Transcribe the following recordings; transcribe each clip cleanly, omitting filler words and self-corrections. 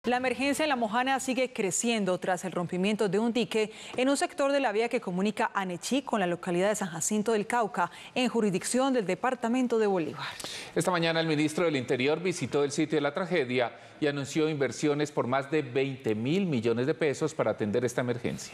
La emergencia en La Mojana sigue creciendo tras el rompimiento de un dique en un sector de la vía que comunica a Nechí con la localidad de San Jacinto del Cauca, en jurisdicción del departamento de Bolívar. Esta mañana el ministro del Interior visitó el sitio de la tragedia y anunció inversiones por más de 20.000 millones de pesos para atender esta emergencia.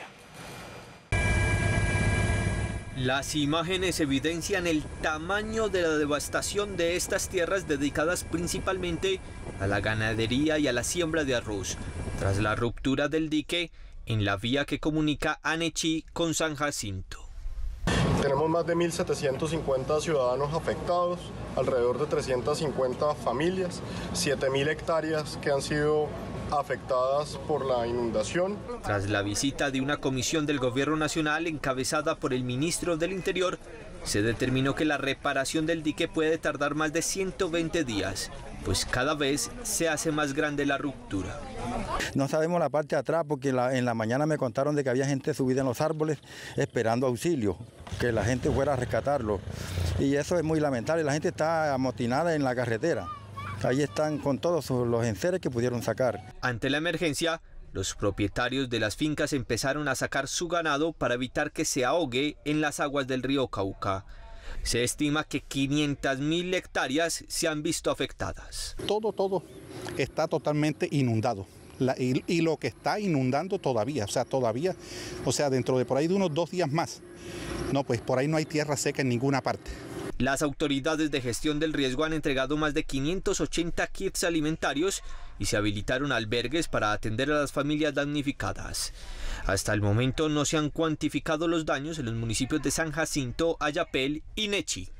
Las imágenes evidencian el tamaño de la devastación de estas tierras dedicadas principalmente a la ganadería y a la siembra de arroz, tras la ruptura del dique en la vía que comunica a Nechí con San Jacinto. Tenemos más de 1.750 ciudadanos afectados, alrededor de 350 familias, 7.000 hectáreas que han sido afectadas por la inundación. Tras la visita de una comisión del Gobierno Nacional encabezada por el ministro del Interior, se determinó que la reparación del dique puede tardar más de 120 días, pues cada vez se hace más grande la ruptura. No sabemos la parte de atrás porque en la mañana me contaron de que había gente subida en los árboles esperando auxilio, que la gente fuera a rescatarlo. Y eso es muy lamentable, la gente está amotinada en la carretera. Ahí están con todos los enseres que pudieron sacar. Ante la emergencia, los propietarios de las fincas empezaron a sacar su ganado para evitar que se ahogue en las aguas del río Cauca. Se estima que 500.000 hectáreas se han visto afectadas. Todo está totalmente inundado. Y lo que está inundando todavía, dentro de por ahí de unos 2 días más. No, pues por ahí no hay tierra seca en ninguna parte. Las autoridades de gestión del riesgo han entregado más de 580 kits alimentarios y se habilitaron albergues para atender a las familias damnificadas. Hasta el momento no se han cuantificado los daños en los municipios de San Jacinto, Ayapel y Nechí.